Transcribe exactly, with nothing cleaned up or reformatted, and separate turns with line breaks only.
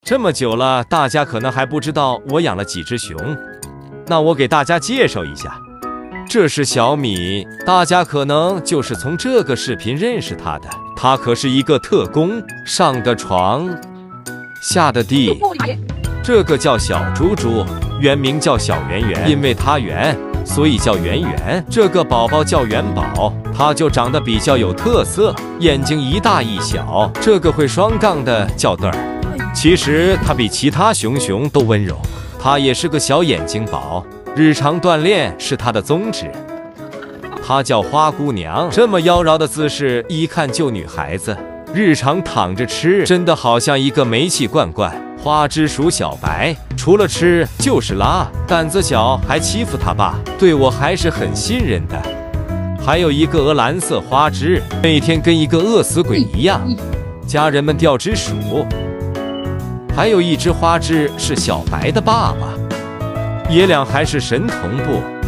这么久了，大家可能还不知道我养了几只熊，那我给大家介绍一下，这是小米，大家可能就是从这个视频认识他的，他可是一个特工，上的床，下的地。这个叫小猪猪，原名叫小圆圆，因为它圆，所以叫圆圆。这个宝宝叫元宝，它就长得比较有特色，眼睛一大一小。这个会双杠的叫嘚儿，其实它比其他熊熊都温柔，它也是个小眼睛宝，日常锻炼是它的宗旨。她叫花姑娘，这么妖娆的姿势，一看就女孩子。日常躺着吃，真的好像一个煤气罐罐。花枝属小白，除了吃就是拉，胆子小，还欺负他爸，对我还是很信任的。还有一个鹅蓝色花枝，每天跟一个饿死鬼一样，家人们掉只数。还有一只花枝是小白的爸爸，爷俩还是神同步。